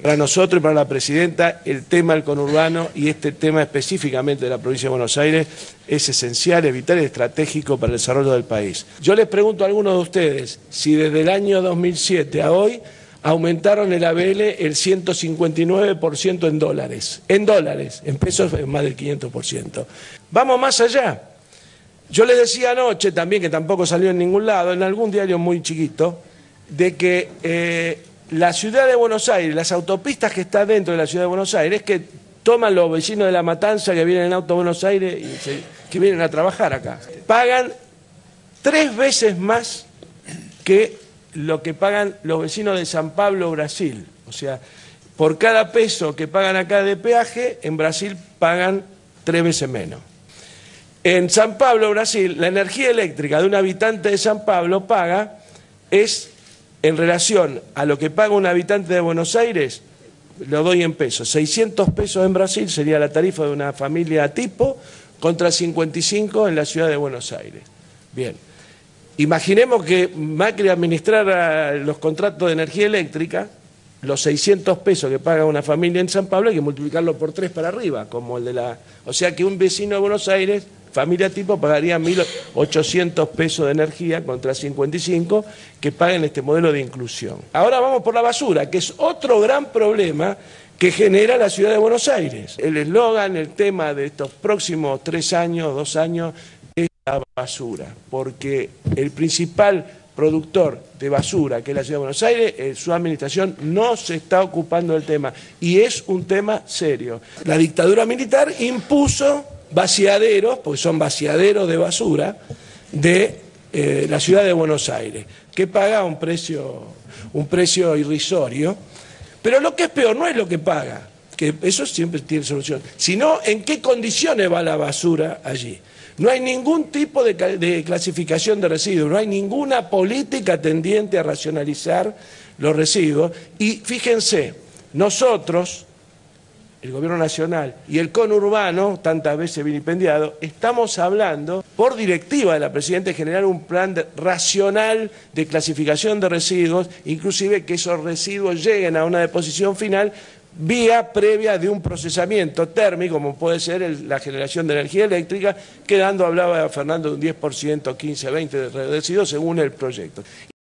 Para nosotros y para la presidenta, el tema del conurbano y este tema específicamente de la provincia de Buenos Aires es esencial, es vital y estratégico para el desarrollo del país. Yo les pregunto a algunos de ustedes si desde el año 2007 a hoy aumentaron el ABL el 159% en dólares, en pesos más del 500%. Vamos más allá. Yo les decía anoche también, que tampoco salió en ningún lado, en algún diario muy chiquito, de que la ciudad de Buenos Aires, las autopistas que están dentro de la ciudad de Buenos Aires, que toman los vecinos de La Matanza que vienen en auto a Buenos Aires y que vienen a trabajar acá, pagan 3 veces más que lo que pagan los vecinos de San Pablo, Brasil. O sea, por cada peso que pagan acá de peaje, en Brasil pagan 3 veces menos. En San Pablo, Brasil, la energía eléctrica de un habitante de San Pablo es, en relación a lo que paga un habitante de Buenos Aires, lo doy en pesos. 600 pesos en Brasil sería la tarifa de una familia tipo, contra 55 en la ciudad de Buenos Aires. Bien. Imaginemos que Macri administrara los contratos de energía eléctrica, los 600 pesos que paga una familia en San Pablo hay que multiplicarlo por 3 para arriba, como el de la... O sea que un vecino de Buenos Aires, familia tipo, pagaría 1.800 pesos de energía contra 55 que paguen este modelo de inclusión. Ahora vamos por la basura, que es otro gran problema que genera la ciudad de Buenos Aires. El eslogan, el tema de estos próximos 3 años, 2 años, es la basura, porque el principal productor de basura, que es la ciudad de Buenos Aires, su administración no se está ocupando del tema, y es un tema serio. La dictadura militar impuso vaciaderos, porque son vaciaderos de basura, de la ciudad de Buenos Aires, que paga un precio irrisorio, pero lo que es peor no es lo que paga, que eso siempre tiene solución, sino en qué condiciones va la basura allí. No hay ningún tipo de clasificación de residuos, no hay ninguna política tendiente a racionalizar los residuos. Y fíjense, nosotros, el Gobierno Nacional y el conurbano, tantas veces vilipendiado, estamos hablando, por directiva de la Presidenta, de generar un plan racional de clasificación de residuos, inclusive que esos residuos lleguen a una deposición final vía previa de un procesamiento térmico, como puede ser la generación de energía eléctrica, quedando, hablaba Fernando, de un 10%, 15, 20% de residuos según el proyecto.